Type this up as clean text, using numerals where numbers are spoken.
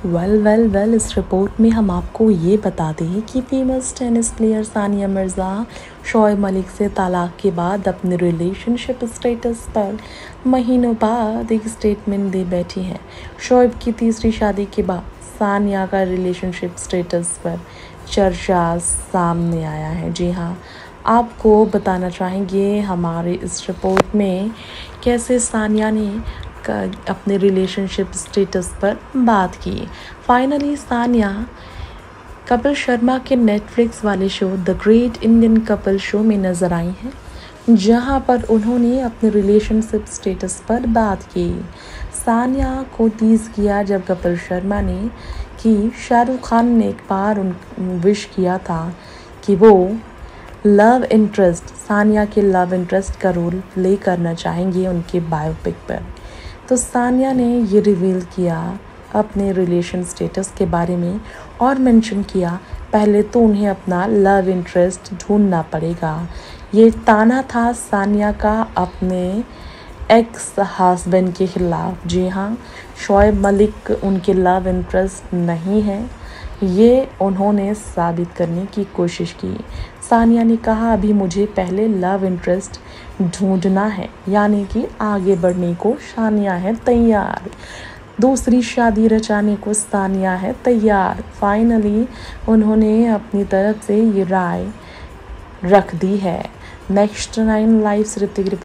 Well इस report में हम आपको ये बता दें कि famous tennis player Sania Mirza Shoaib Malik से तलाक के बाद अपने रिलेशनशिप स्टेटस पर महीनों बाद एक स्टेटमेंट दे बैठी हैं। शोएब की तीसरी शादी के बाद सानिया का रिलेशनशिप स्टेटस पर चर्चा सामने आया है। जी हाँ, आपको बताना चाहेंगे हमारे इस रिपोर्ट में कैसे सानिया ने अपने रिलेशनशिप स्टेटस पर बात की। फाइनली सानिया कपिल शर्मा के नेटफ्लिक्स वाले show the great Indian couple show में नज़र आई हैं, जहां पर उन्होंने अपने रिलेशनशिप स्टेटस पर बात की। सानिया को टीज़ किया जब कपिल शर्मा ने कि शाहरुख खान ने एक बार विश किया था कि वो लव इंटरेस्ट सानिया के लव इंटरेस्ट का रोल प्ले करना चाहेंगे उनके बायोपिक पर। तो सानिया ने ये रिवील किया अपने रिलेशन स्टेटस के बारे में और मेंशन किया पहले तो उन्हें अपना लव इंटरेस्ट ढूंढना पड़ेगा। ये ताना था सानिया का अपने एक्स हस्बैंड के खिलाफ। जी हाँ, शोएब मलिक उनके लव इंटरेस्ट नहीं है, ये उन्होंने साबित करने की कोशिश की। सानिया ने कहा अभी मुझे पहले लव इंटरेस्ट ढूंढना है, यानी कि आगे बढ़ने को सानिया है तैयार, दूसरी शादी रचाने को सानिया है तैयार। फाइनली उन्होंने अपनी तरफ से ये राय रख दी है। Next 9 live Hrithik